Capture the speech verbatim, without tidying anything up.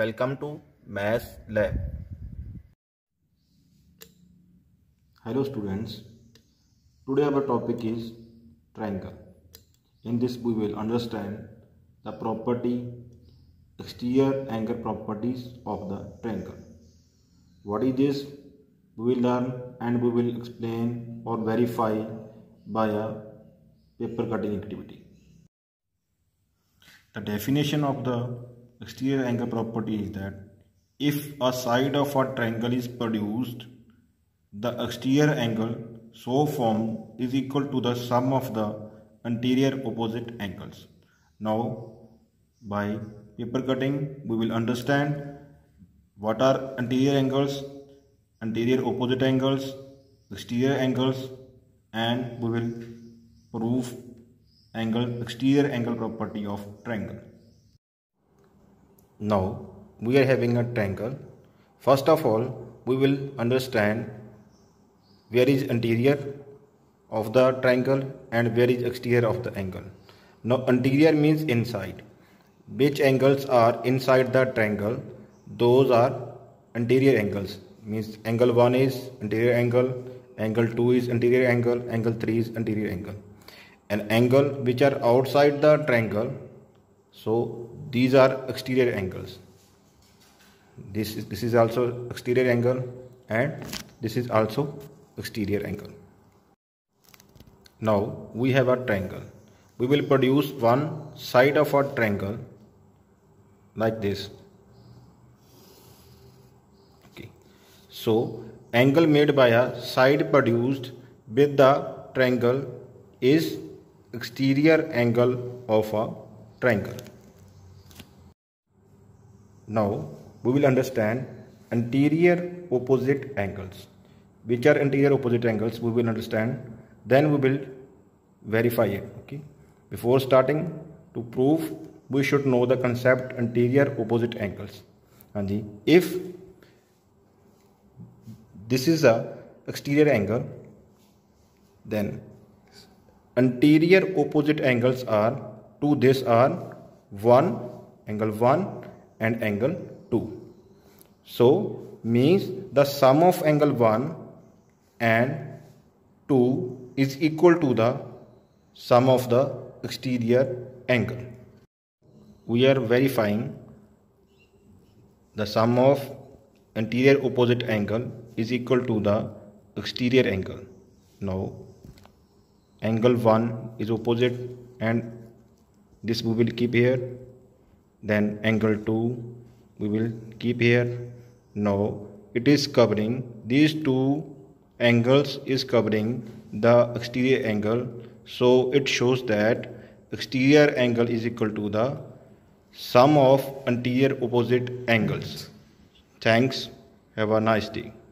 Welcome to Math Lab. Hello students, today our topic is triangle. In this we will understand the property, exterior angle properties of the triangle. What is this? We will learn and we will explain or verify by a paper cutting activity. The definition of the exterior angle property is that if a side of a triangle is produced, the exterior angle so formed is equal to the sum of the interior opposite angles. Now, by paper cutting, we will understand what are interior angles, interior opposite angles, exterior angles, and we will prove angle exterior angle property of triangle. Now, we are having a triangle. First of all, we will understand where is interior of the triangle and where is exterior of the angle. Now interior means inside. Which angles are inside the triangle? Those are interior angles. Means angle one is interior angle, angle two is interior angle, angle three is interior angle. An angle which are outside the triangle, so these are exterior angles. This is, this is also exterior angle and this is also exterior angle. Now we have a triangle. We will produce one side of a triangle like this. Okay. So angle made by a side produced with the triangle is exterior angle of a triangle. Now we will understand interior opposite angles. Which are interior opposite angles we will understand, then we will verify it. Okay, before starting to prove, we should know the concept interior opposite angles. And if this is a exterior angle, then interior opposite angles are to this are one, angle one and angle two. So means the sum of angle one and two is equal to the sum of the exterior angle. We are verifying the sum of interior opposite angle is equal to the exterior angle. Now angle one is opposite and this we will keep here, then angle two we will keep here. Now it is covering these two angles is covering the exterior angle, so it shows that exterior angle is equal to the sum of interior opposite angles. Thanks. Have a nice day.